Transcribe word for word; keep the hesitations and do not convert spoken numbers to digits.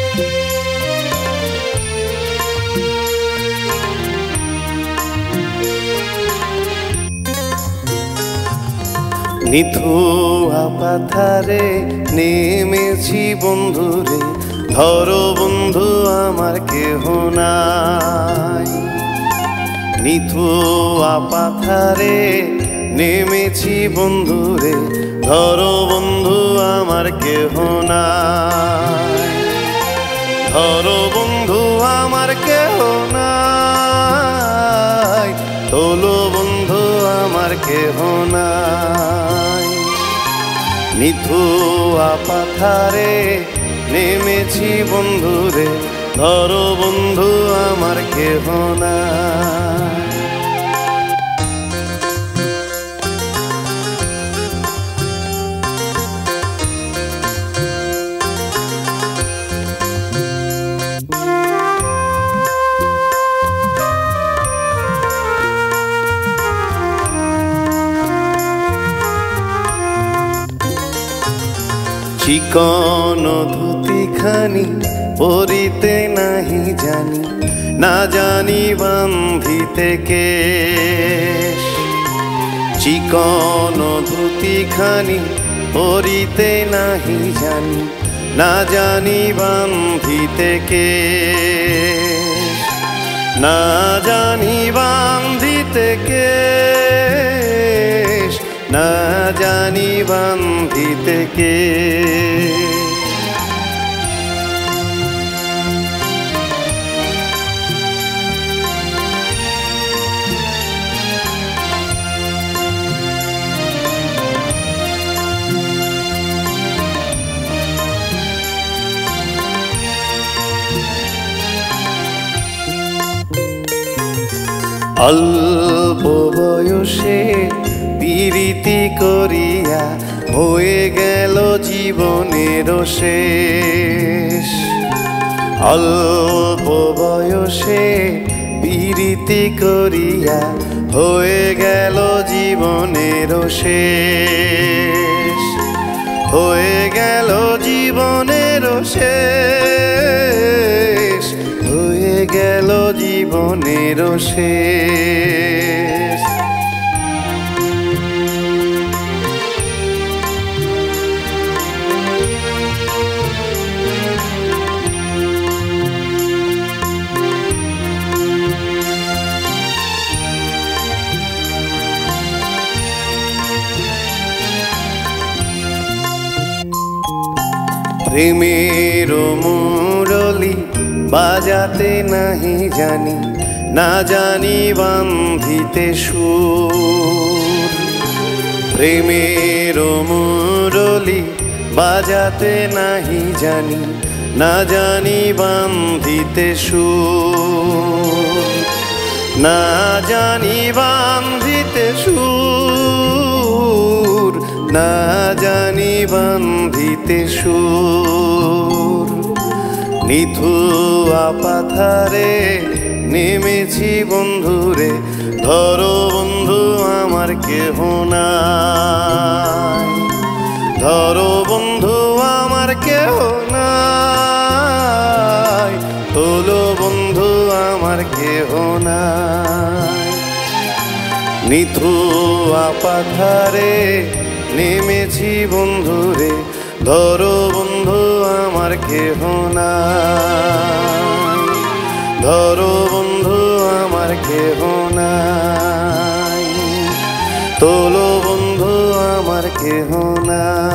নিথুয়া পাথারে নেমেছি বন্ধুরে, ধরো বন্ধু আমার কেহ নাই। নিথুয়া পাথারে নেমেছি বন্ধুরে, ধরো বন্ধু আমার কেহ নাই। ধরো বন্ধু আমার কেহ নাই, তোলো বন্ধু আমার কেহ নাই। নিথুয়া পাথারে নেমেছি বন্ধুরে, ধরো বন্ধু আমার কেহ নাই। চিকন ধুতিখানি পরিতে নাহি জানি, না জানি বান্ধিতে কেশ। চিকন ধুতিখানি পরিতে নাহি জানি, না জানি বান্ধিতে কেশ। না জানি বান্ধিতে কেশ, না জানি বান্ধিতে কেশ। অল্প বয়সে প্রীতি করিয়া হয়ে গেল জীবনের শেষ। অল্প বয়সে প্রীতি করিয়া হয়ে গেল জীবনের শেষ। হয়ে গেল জীবনের শেষ, হয়ে গেল জীবনের শেষ। প্রেমের মুরলি বাজাতে নাহি জানি, না জানি বান্ধিতে সুর। প্রেমের মুরলি বাজাতে নাহি জানি, না জানি বান্ধিতে সুর। না জানি বান্ধিতে সুর, না জানি বান্ধিতে সুর। নিথুয়া পাথারে নেমেছি বন্ধুরে, ধরো বন্ধু আমার কেহ নাই। ধরো বন্ধু আমার কেহ নাই, তোলো বন্ধু আমার কেহ নাই। নিথুয়া পাথারে নেমেছি বন্ধুরে, ধরো বন্ধু আমার কেহ নাই। ধরো বন্ধু আমার কেহ নাই, তোলো বন্ধু আমার কেহ নাই।